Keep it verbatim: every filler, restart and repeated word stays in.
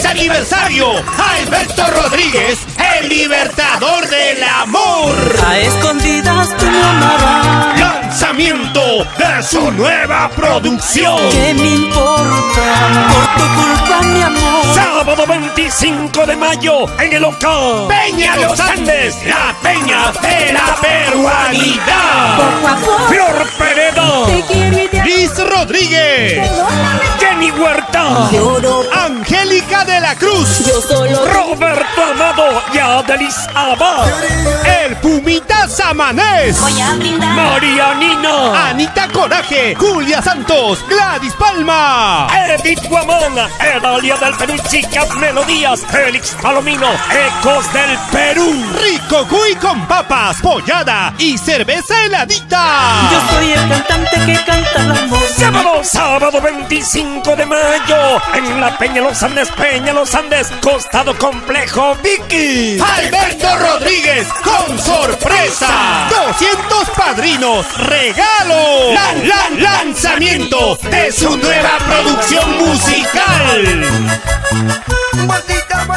aniversario! ¡Alberto Rodríguez, el libertador del amor! A escondidas tú me amarás. ¡Lanzamiento de su nueva producción! ¿Qué me importa? Por tu culpa, mi amor. Sábado veinticinco de mayo en el local Peña Los Andes, la peña de la peruanidad. Poco a poco Flor Pereda, te quiero y te Liz Rodríguez, Jenny Huerta, lloro. Angélica de la Cruz, Yo solo Roberto Amado y Adelis Abad, el Pumita Samanés, voy a brindar. Marianina, Anita Coraje, Julia Santos, Gladys Palma, Edith Guamán, Edalia del Perú, Chicas Melodías, Félix Palomino, Ecos del Perú, Rico Cuy con papas, pollada y cerveza heladita. Yo soy el cantante que canta el amor. Sábado, sábado veinticinco de mayo en la Peña Los Andes, Peña Los Andes, Costado Complejo Vicky. Alberto Rodríguez con sorpresa. doscientos padrinos, regalo. Lan, lan, lanzamiento de su nueva producción musical. Maldita